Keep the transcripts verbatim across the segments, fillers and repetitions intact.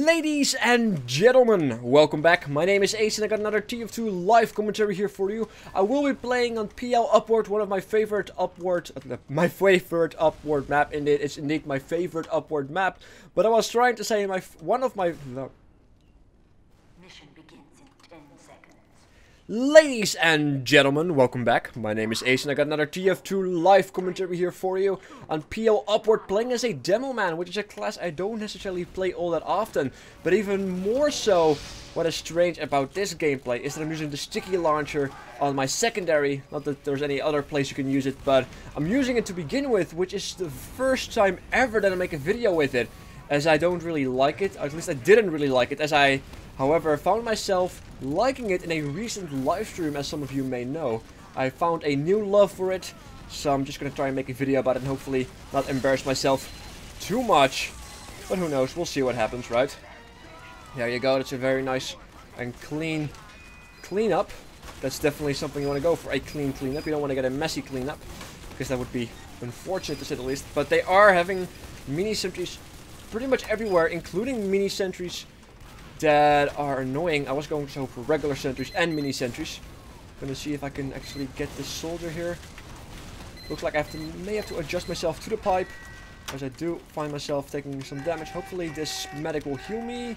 Ladies and gentlemen, welcome back. My name is Ace and I got another T F two live commentary here for you. I will be playing on P L Upward, one of my favorite Upward, uh, my favorite Upward map. Indeed, it's indeed my favorite Upward map. But I was trying to say my one of my. No. Mission begins in ten seconds. Ladies and gentlemen, welcome back. My name is Ace and I got another T F two live commentary here for you on P L Upward, playing as a demo man, which is a class I don't necessarily play all that often. But even more so, what is strange about this gameplay is that I'm using the sticky launcher on my secondary. Not that there's any other place you can use it, but I'm using it to begin with, which is the first time ever that I make a video with it, as I don't really like it. At least I didn't really like it, as I, however, found myself liking it in a recent live stream, as some of you may know. I found a new love for it, so I'm just gonna try and make a video about it and hopefully not embarrass myself too much. But who knows, we'll see what happens, right? There you go, that's a very nice and clean cleanup. That's definitely something you want to go for, a clean cleanup. You don't want to get a messy cleanup, because that would be unfortunate to say the least. But they are having mini sentries pretty much everywhere, including mini sentries that are annoying. I was going to go for regular sentries and mini sentries. Gonna see if I can actually get this soldier here. Looks like I have to may have to adjust myself to the pipe, as I do find myself taking some damage. Hopefully this medic will heal me.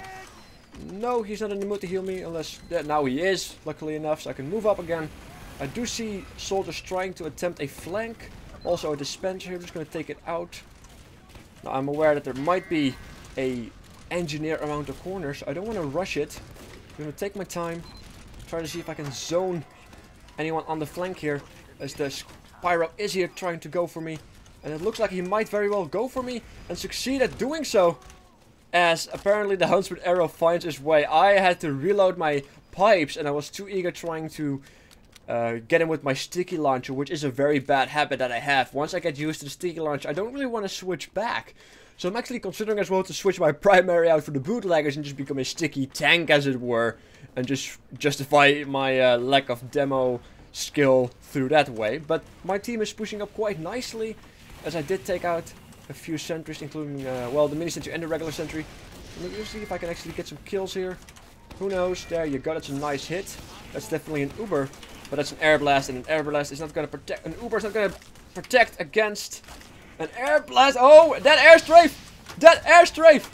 No, he's not in the mood to heal me, unless yeah, now he is, luckily enough, so I can move up again. I do see soldiers trying to attempt a flank. Also a dispenser here, I'm just gonna take it out. Now I'm aware that there might be a engineer around the corner, so I don't want to rush it. I'm going to take my time, try to see if I can zone anyone on the flank here, as the Spyro is here trying to go for me, and it looks like he might very well go for me and succeed at doing so, as apparently the Huntsman arrow finds his way. I had to reload my pipes and I was too eager trying to uh, get him with my sticky launcher, which is a very bad habit that I have. Once I get used to the sticky launcher, I don't really want to switch back. So I'm actually considering as well to switch my primary out for the bootleggers and just become a sticky tank, as it were, and just justify my uh, lack of demo skill through that way. But my team is pushing up quite nicely, as I did take out a few sentries, including, uh, well, the mini sentry and the regular sentry. Let me see if I can actually get some kills here. Who knows? There you go, that's a nice hit. That's definitely an Uber, but that's an air blast, and an air blast is not going to protect, an Uber is not going to protect against an air blast. Oh, that air strafe! That air strafe!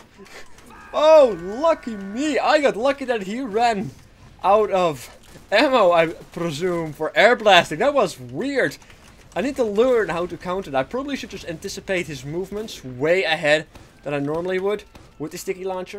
Oh, lucky me. I got lucky that he ran out of ammo, I presume, for air blasting. That was weird. I need to learn how to counter that. I probably should just anticipate his movements way ahead than I normally would with the sticky launcher.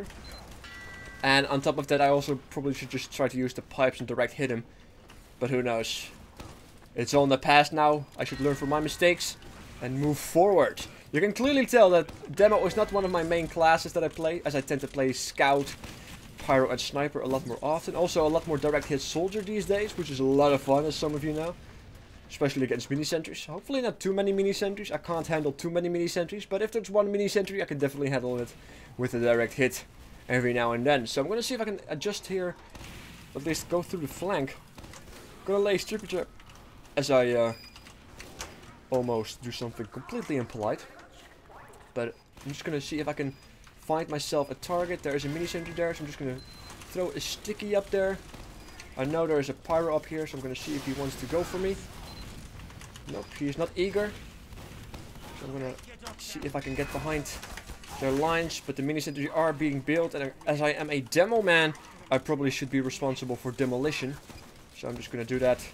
And on top of that, I also probably should just try to use the pipes and direct hit him. But who knows? It's all in the past now. I should learn from my mistakes and move forward. You can clearly tell that Demo is not one of my main classes that I play, as I tend to play Scout, Pyro and Sniper a lot more often. Also a lot more direct hit Soldier these days, which is a lot of fun, as some of you know. Especially against mini sentries. Hopefully not too many mini sentries. I can't handle too many mini sentries, but if there's one mini sentry, I can definitely handle it with a direct hit every now and then. So I'm gonna see if I can adjust here, at least go through the flank. Gonna lay Stripper Trap as I uh, almost do something completely impolite. But I'm just gonna see if I can find myself a target. There is a mini sentry there, so I'm just gonna throw a sticky up there. I know there is a Pyro up here, so I'm gonna see if he wants to go for me. Nope, he is not eager. So I'm gonna see if I can get behind their lines, but the mini sentries are being built, and as I am a demo man, I probably should be responsible for demolition. So I'm just gonna do that,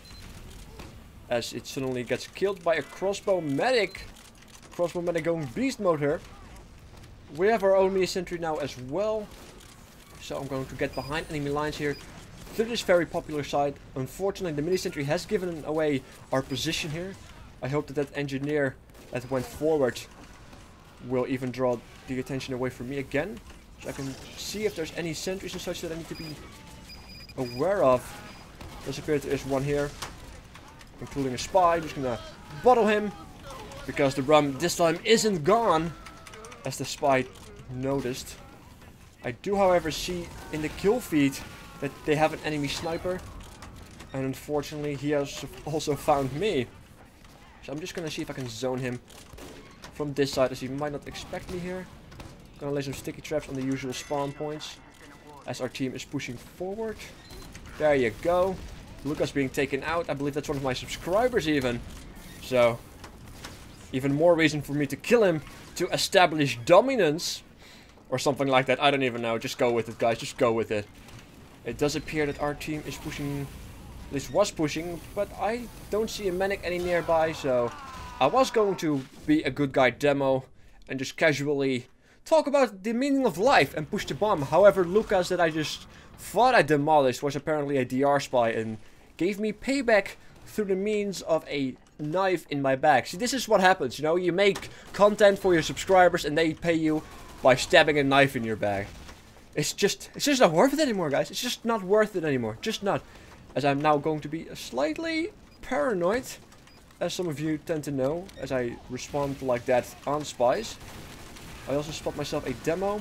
as it suddenly gets killed by a crossbow medic. Crossbow medic going beast mode here. We have our own mini sentry now as well, so I'm going to get behind enemy lines here through this very popular side. Unfortunately, the mini sentry has given away our position here. I hope that that engineer that went forward will even draw the attention away from me again, so I can see if there's any sentries and such that I need to be aware of. Does appear there is one here, including a spy. I'm just gonna bottle him, because the rum this time isn't gone, as the spy noticed. I do, however, see in the kill feed that they have an enemy sniper, and unfortunately he has also found me. So I'm just gonna see if I can zone him from this side, as he might not expect me here. Gonna lay some sticky traps on the usual spawn points as our team is pushing forward. There you go. Lucas being taken out. I believe that's one of my subscribers even. So, even more reason for me to kill him to establish dominance. Or something like that. I don't even know. Just go with it, guys. Just go with it. It does appear that our team is pushing... At least was pushing. But I don't see a medic any nearby. So, I was going to be a good guy demo. And just casually talk about the meaning of life and push the bomb. However, Lucas that I just thought I demolished was apparently a D R spy and gave me payback through the means of a knife in my back. See, this is what happens, you know, you make content for your subscribers and they pay you by stabbing a knife in your back. It's just, it's just not worth it anymore, guys. It's just not worth it anymore. Just not. As I'm now going to be slightly paranoid, as some of you tend to know, as I respond like that on spies. I also spot myself a demo.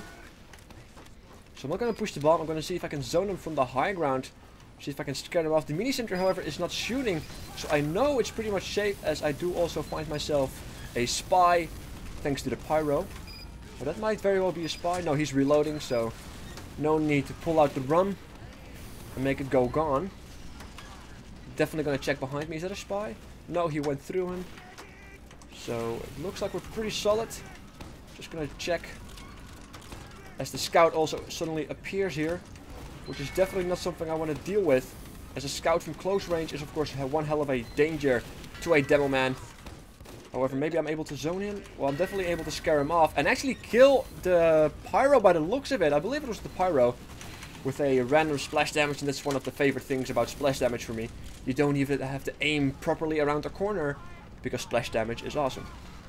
So I'm not going to push the bomb. I'm going to see if I can zone them from the high ground. See if I can scare them off. The mini center, however, is not shooting. So I know it's pretty much safe, as I do also find myself a spy. Thanks to the pyro. Well, that might very well be a spy. No, he's reloading, so no need to pull out the rum and make it go gone. Definitely going to check behind me. Is that a spy? No, he went through him. So it looks like we're pretty solid. Just gonna check as the scout also suddenly appears here, which is definitely not something I want to deal with, as a scout from close range is of course one hell of a danger to a demo man. However, maybe I'm able to zone him. Well, I'm definitely able to scare him off and actually kill the pyro by the looks of it. I believe it was the pyro with a random splash damage, and that's one of the favorite things about splash damage for me. You don't even have to aim properly around the corner because splash damage is awesome.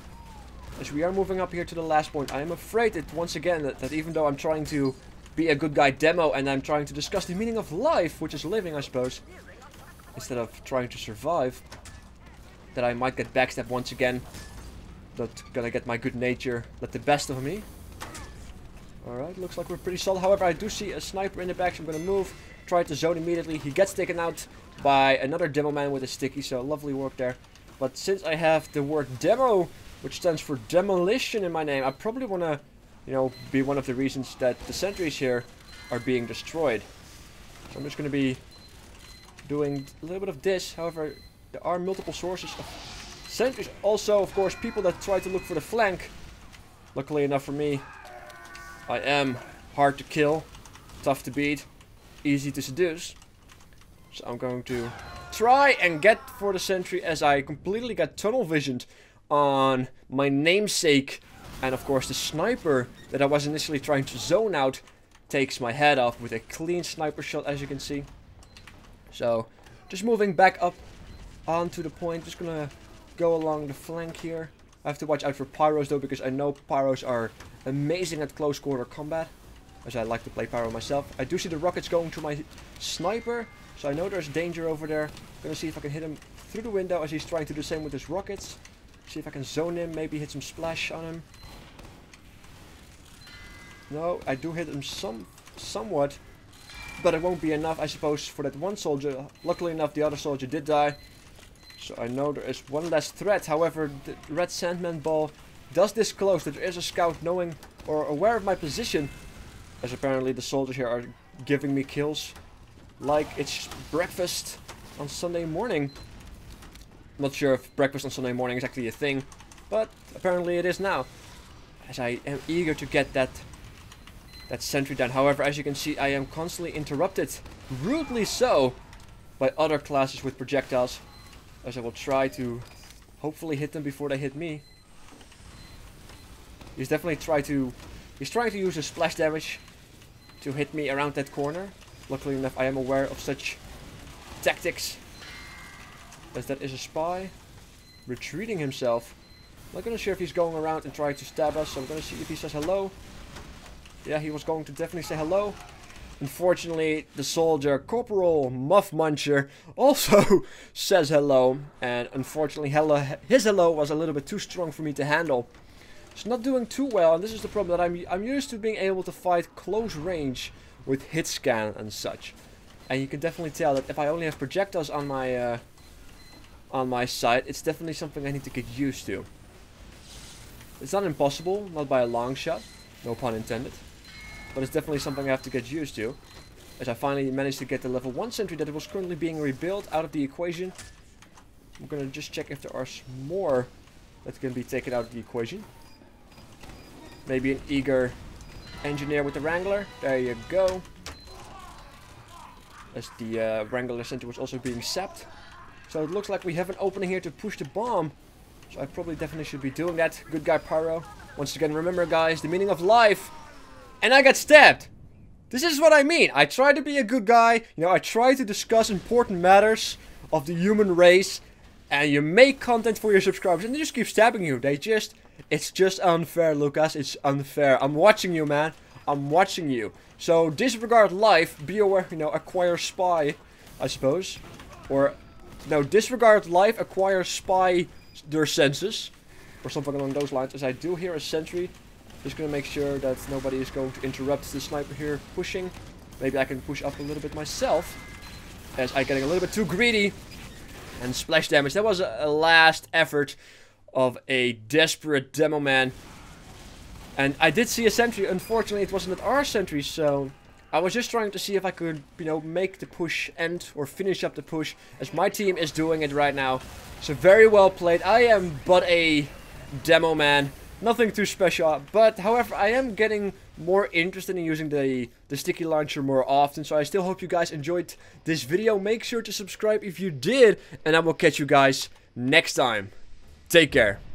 As we are moving up here to the last point, I am afraid that once again that, that even though I'm trying to be a good guy demo and I'm trying to discuss the meaning of life, which is living I suppose, instead of trying to survive, that I might get backstabbed once again. Not gonna get my good nature let the best of me. Alright, looks like we're pretty solid. However, I do see a sniper in the back, so I'm gonna move, try to zone immediately. He gets taken out by another demo man with a sticky, so lovely work there. But since I have the word demo, which stands for demolition in my name, I probably want to, you know, be one of the reasons that the sentries here are being destroyed. So I'm just going to be doing a little bit of this. However, there are multiple sources of sentries. Also, of course, people that try to look for the flank. Luckily enough for me, I am hard to kill, tough to beat, easy to seduce. So I'm going to try and get for the sentry, as I completely got tunnel visioned on my namesake, and of course the sniper that I was initially trying to zone out takes my head off with a clean sniper shot, as you can see. So just moving back up onto the point, just gonna go along the flank here. I have to watch out for pyros though, because I know pyros are amazing at close quarter combat, as I like to play pyro myself. I do see the rockets going to my sniper, so I know there's danger over there. Gonna see if I can hit him through the window as he's trying to do the same with his rockets. See if I can zone him, maybe hit some splash on him. No, I do hit him some, somewhat, but it won't be enough, I suppose, for that one soldier. Luckily enough, the other soldier did die, so I know there is one less threat. However, the red Sandman ball does disclose that there is a scout knowing or aware of my position, as apparently the soldiers here are giving me kills like it's breakfast on Sunday morning. I'm not sure if breakfast on Sunday morning is actually a thing, but apparently it is now, as I am eager to get that that sentry down. However, as you can see, I am constantly interrupted, rudely so, by other classes with projectiles, as I will try to hopefully hit them before they hit me. He's definitely trying to he's trying to use his splash damage to hit me around that corner. Luckily enough, I am aware of such tactics, as that is a spy retreating himself. I'm not gonna sure if he's going around and trying to stab us, so I'm gonna see if he says hello. Yeah, he was going to definitely say hello. Unfortunately, the soldier, Corporal Muff Muncher, also says hello, and unfortunately hello, his hello was a little bit too strong for me to handle. It's not doing too well, and this is the problem, that I'm, I'm used to being able to fight close range with hit scan and such. And you can definitely tell that if I only have projectiles on my uh, on my side, it's definitely something I need to get used to. It's not impossible, not by a long shot. No pun intended. But it's definitely something I have to get used to. As I finally managed to get the level one sentry that was currently being rebuilt out of the equation. I'm gonna just check if there are more that can be taken out of the equation. Maybe an eager engineer with the Wrangler. There you go. As the uh, Wrangler center was also being sapped. So it looks like we have an opening here to push the bomb. So I probably definitely should be doing that. Good guy Pyro. Once again, remember guys, the meaning of life. And I got stabbed. This is what I mean. I try to be a good guy. You know, I try to discuss important matters of the human race. And you make content for your subscribers and they just keep stabbing you. They just... It's just unfair, Lucas. It's unfair. I'm watching you, man. I'm watching you. So, disregard life. Be aware, you know, acquire spy, I suppose. Or, no, disregard life, acquire spy their senses. Or something along those lines. As I do hear a sentry. Just gonna make sure that nobody is going to interrupt the sniper here pushing. Maybe I can push up a little bit myself. As I'm getting a little bit too greedy. And splash damage. That was a, a last effort of a desperate demo man. And I did see a sentry. Unfortunately, it wasn't at our sentry, so I was just trying to see if I could, you know, make the push end or finish up the push, as my team is doing it right now. So very well played. I am but a demo man. Nothing too special, but however, I am getting more interested in using the, the sticky launcher more often, so I still hope you guys enjoyed this video. Make sure to subscribe if you did, and I will catch you guys next time. Take care.